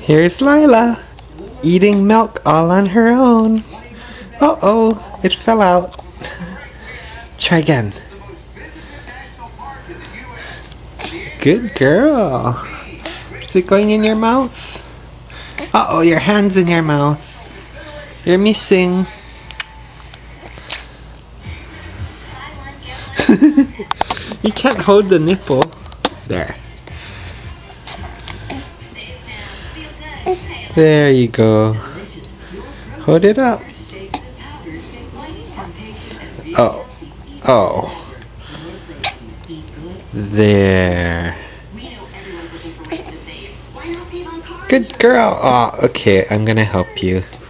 Here's Lila, eating milk all on her own. Uh-oh, it fell out. Try again. Good girl. Is it going in your mouth? Uh-oh, your hand's in your mouth. You're missing. You can't hold the nipple. There. There you go. Hold it up. Oh. Oh. There. Good girl. Oh, okay. I'm gonna help you.